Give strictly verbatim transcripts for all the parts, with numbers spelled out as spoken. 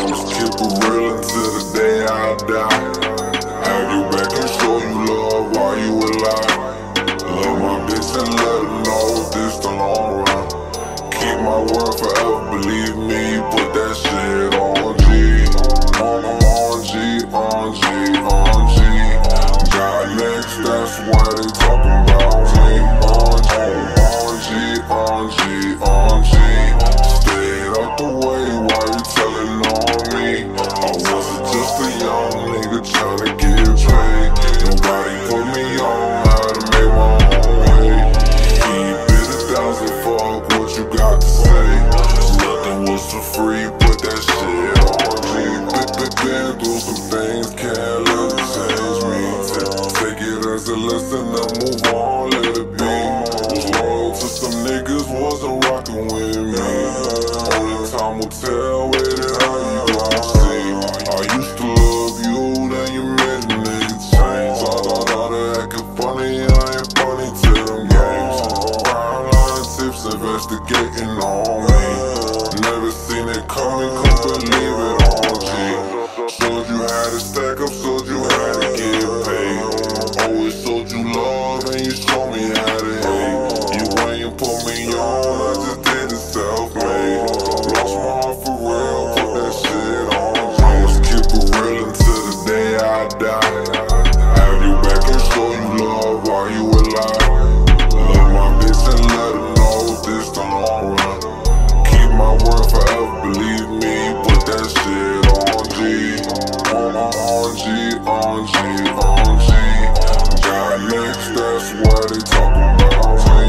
I'ma keep it real until the day I die. Have you back and show you love while you alive. Love my bitch and let her know this the long run. Keep my word forever, believe me, put that shit on G. On, on G, on G, on G. God next, that's why they talking about me. On G, on G, on G, on G. Stayed out the way while you telling on me. I wasn't just a young nigga tryna get paid. Nobody put me on how to make my own way. Keep it a thousand, fuck what you got to say. Nothing was for free, put that shit on G. Been through some things, can't let it change me. Take it as a lesson and move on, let it be. Was loyal to some niggas, wasn't rockin' with me. Only time will tell with it how you gon' see. I used to love you, then you made a nigga change. Thought I thought it acting funny, I ain't funny to them games. Crime line tips, investigating on me. Never seen it coming, couldn't believe it on G. Showed you how to stack up, showed you how to get paid. Always showed you love and you showed me how to hate. You ain't put me on, I just did it self-made. Lost my heart for real, put that shit on G. I'ma keep it real until the day I die. Have you back and show you love while you alive. Love my bitch and let her know this the long run. Keep my word forever, believe me, put that shit on G. On, on G, on G, on G. God next, that's why they talking about me.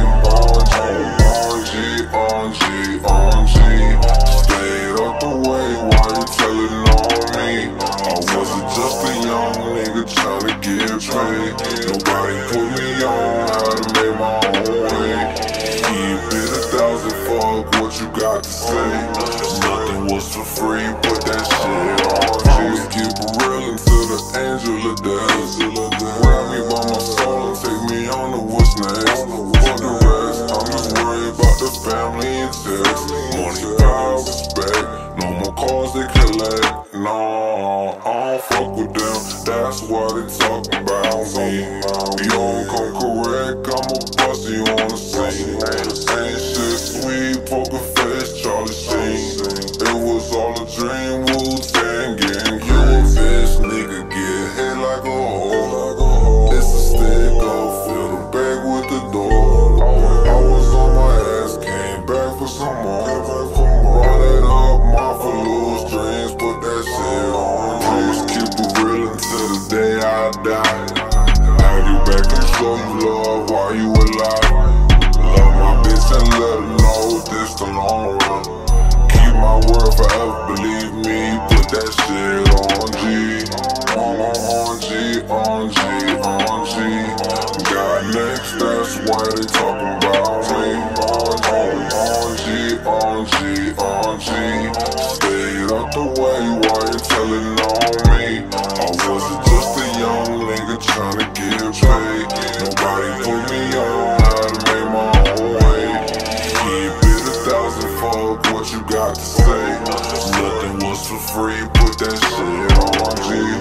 On G, on G, on G, on G. Stayed out the way while you telling on me. I wasn't just a young nigga tryna get paid. Nobody put me on how to make my own way. Keep it a thousand, fuck what you got to say. Nothing was for free, put that shit on G. I'ma keep it real until the angel of death grab me by my soul and take me on to what's next. For the rest, I'm just worried about the family and text. Money, power, respect, no more calls they collect. No, I don't fuck with them, that's why they talking about me. You don't come correct, I'ma bust you on the scene. Ain't shit sweet, poker face, Charlie Sheen. It was all a dream, Wu-Tang getting killed. Bitch, nigga get hit like a hoe. It's a stick, go fill the bag with the door. I was on my ass, came back for some more. Run it up, my loose dreams, put that shit on G. I'ma keep it real until the day I die. Have you back and show you love while you alive. Love my bitch and let her know this the long run. Keep my word forever, believe me, put that shit on G. On, on G, on G, on G. God next, that's why they talking about me. On, on, on G, on G, on G. Stayed out the way while you telling on me. I wasn't just a young nigga tryna get paid. Nobody put me on how to make my own way. Keep it a thousand, fuck what you got to say. Nothing was for free, put that shit on G.